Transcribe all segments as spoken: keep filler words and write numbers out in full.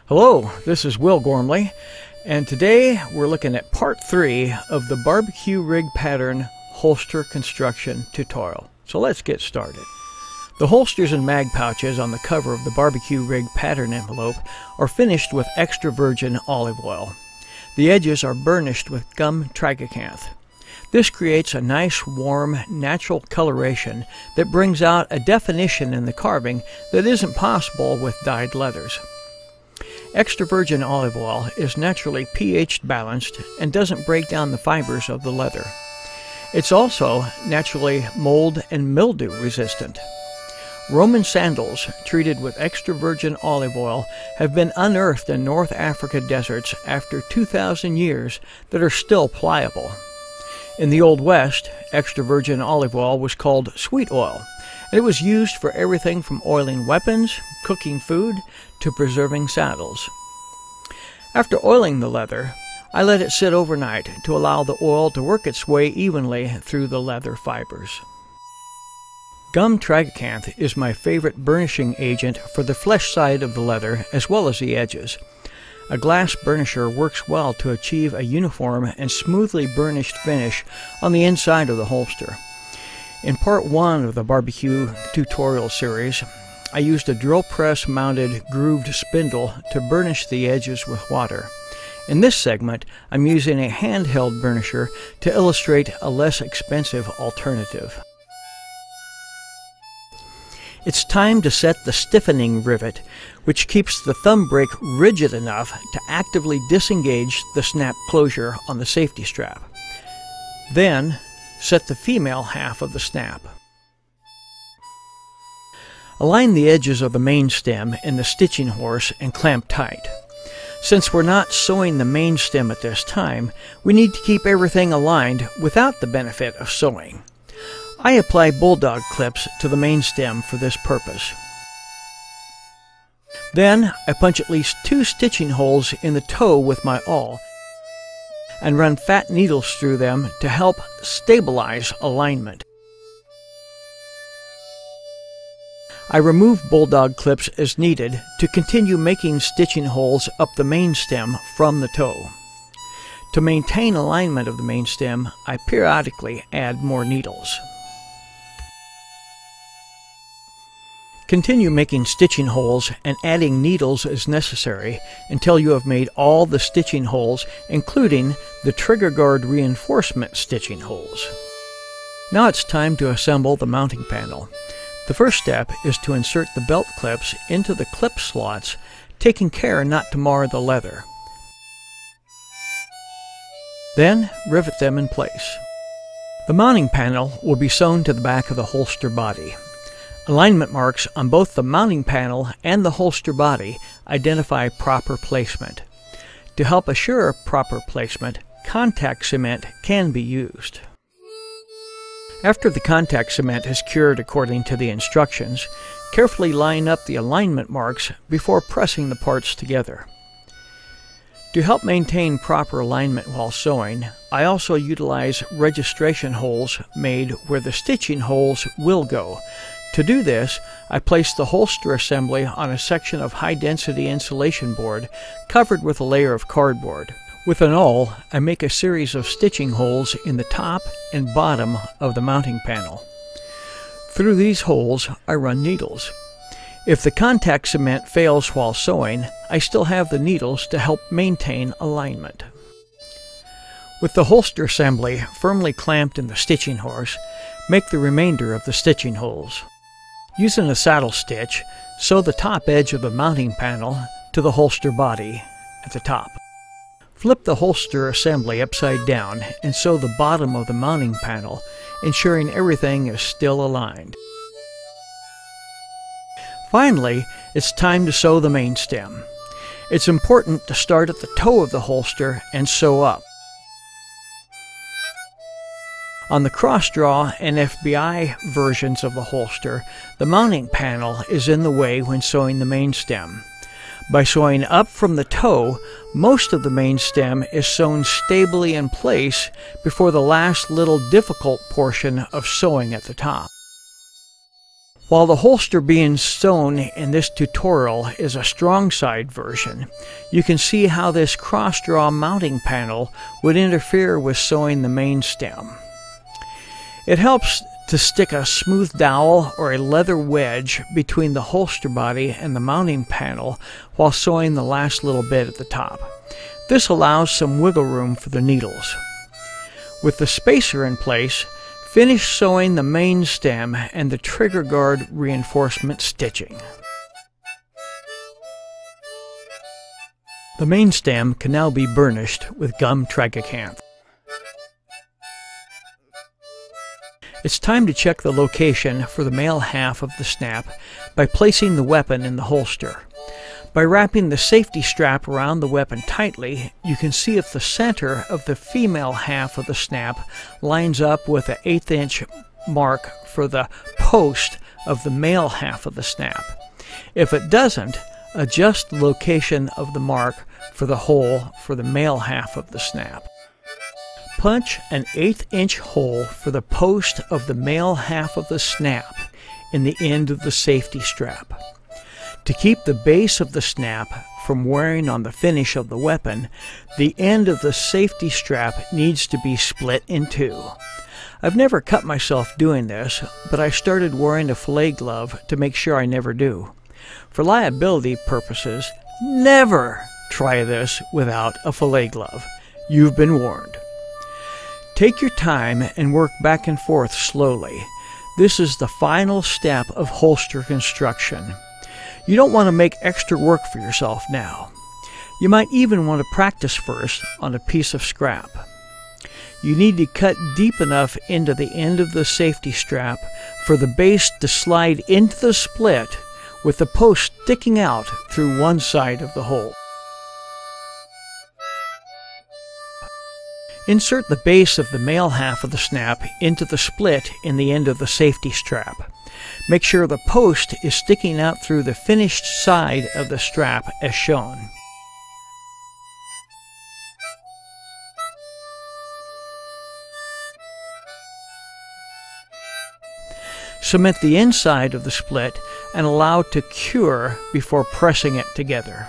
Hello, this is Will Ghormley, and today we're looking at part three of the B B Q Rig pattern holster construction tutorial. So let's get started. The holsters and mag pouches on the cover of the B B Q Rig pattern envelope are finished with extra virgin olive oil. The edges are burnished with gum tragacanth. This creates a nice, warm, natural coloration that brings out a definition in the carving that isn't possible with dyed leathers. Extra virgin olive oil is naturally pH balanced and doesn't break down the fibers of the leather. It's also naturally mold and mildew resistant. Roman sandals treated with extra virgin olive oil have been unearthed in North Africa deserts after two thousand years that are still pliable. In the Old West, extra virgin olive oil was called sweet oil, and it was used for everything from oiling weapons, cooking food, to preserving saddles. After oiling the leather, I let it sit overnight to allow the oil to work its way evenly through the leather fibers. Gum tragacanth is my favorite burnishing agent for the flesh side of the leather as well as the edges. A glass burnisher works well to achieve a uniform and smoothly burnished finish on the inside of the holster. In part one of the B B Q tutorial series, I used a drill press mounted grooved spindle to burnish the edges with water. In this segment, I'm using a handheld burnisher to illustrate a less expensive alternative. It's time to set the stiffening rivet, which keeps the thumb brake rigid enough to actively disengage the snap closure on the safety strap. Then, set the female half of the snap. Align the edges of the main stem in the stitching horse and clamp tight. Since we're not sewing the main stem at this time, we need to keep everything aligned without the benefit of sewing. I apply bulldog clips to the main stem for this purpose. Then I punch at least two stitching holes in the toe with my awl and run fat needles through them to help stabilize alignment. I remove bulldog clips as needed to continue making stitching holes up the main stem from the toe. To maintain alignment of the main stem, I periodically add more needles. Continue making stitching holes and adding needles as necessary until you have made all the stitching holes, including the trigger guard reinforcement stitching holes. Now it's time to assemble the mounting panel. The first step is to insert the belt clips into the clip slots, taking care not to mar the leather. Then rivet them in place. The mounting panel will be sewn to the back of the holster body. Alignment marks on both the mounting panel and the holster body identify proper placement. To help assure proper placement, contact cement can be used. After the contact cement is cured according to the instructions, carefully line up the alignment marks before pressing the parts together. To help maintain proper alignment while sewing, I also utilize registration holes made where the stitching holes will go. To do this, I place the holster assembly on a section of high-density insulation board covered with a layer of cardboard. With an awl, I make a series of stitching holes in the top and bottom of the mounting panel. Through these holes, I run needles. If the contact cement fails while sewing, I still have the needles to help maintain alignment. With the holster assembly firmly clamped in the stitching horse, make the remainder of the stitching holes. Using a saddle stitch, sew the top edge of the mounting panel to the holster body at the top. Flip the holster assembly upside down and sew the bottom of the mounting panel, ensuring everything is still aligned. Finally, it's time to sew the main stem. It's important to start at the toe of the holster and sew up. On the cross-draw and F B I versions of the holster, the mounting panel is in the way when sewing the main stem. By sewing up from the toe, most of the main stem is sewn stably in place before the last little difficult portion of sewing at the top. While the holster being sewn in this tutorial is a strong side version, you can see how this cross-draw mounting panel would interfere with sewing the main stem. It helps to stick a smooth dowel or a leather wedge between the holster body and the mounting panel while sewing the last little bit at the top. This allows some wiggle room for the needles. With the spacer in place, finish sewing the main stem and the trigger guard reinforcement stitching. The main stem can now be burnished with gum tragacanth. It's time to check the location for the male half of the snap by placing the weapon in the holster. By wrapping the safety strap around the weapon tightly, you can see if the center of the female half of the snap lines up with the eighth inch mark for the post of the male half of the snap. If it doesn't, adjust the location of the mark for the hole for the male half of the snap. Punch an eighth inch hole for the post of the male half of the snap in the end of the safety strap. To keep the base of the snap from wearing on the finish of the weapon, the end of the safety strap needs to be split in two. I've never cut myself doing this, but I started wearing a fillet glove to make sure I never do. For liability purposes, never try this without a fillet glove. You've been warned. Take your time and work back and forth slowly. This is the final step of holster construction. You don't want to make extra work for yourself now. You might even want to practice first on a piece of scrap. You need to cut deep enough into the end of the safety strap for the base to slide into the split with the post sticking out through one side of the hole. Insert the base of the male half of the snap into the split in the end of the safety strap. Make sure the post is sticking out through the finished side of the strap as shown. Cement the inside of the split and allow it to cure before pressing it together.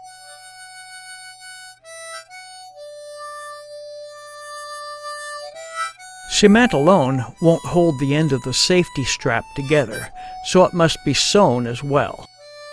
Cement alone won't hold the end of the safety strap together, so it must be sewn as well.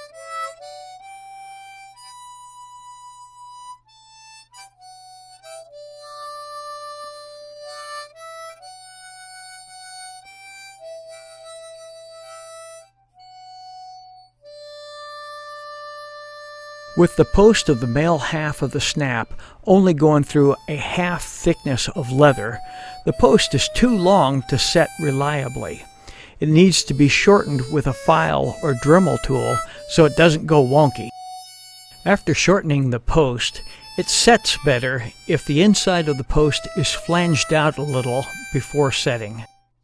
With the post of the male half of the snap only going through a half thickness of leather, the post is too long to set reliably. It needs to be shortened with a file or Dremel tool so it doesn't go wonky. After shortening the post, it sets better if the inside of the post is flanged out a little before setting.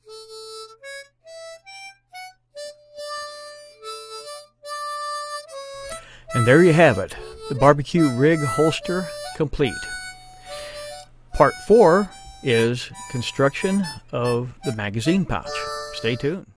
And there you have it, the B B Q Rig holster complete. Part four is construction of the magazine pouch. Stay tuned.